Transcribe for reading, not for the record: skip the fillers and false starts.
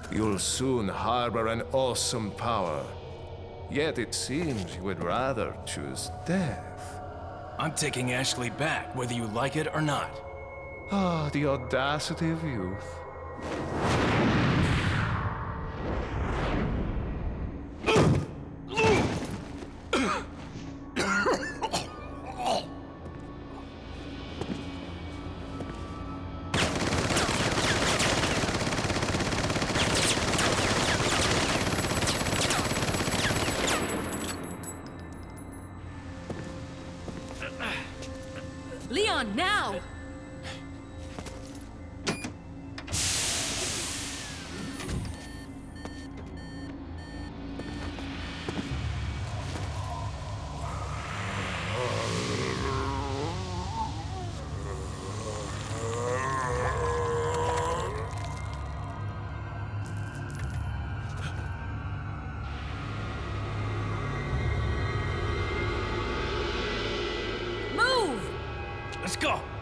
You'll soon harbor an awesome power. Yet it seems you would rather choose death. I'm taking Ashley back, whether you like it or not. Ah, the audacity of youth. Leon, now! Let's go!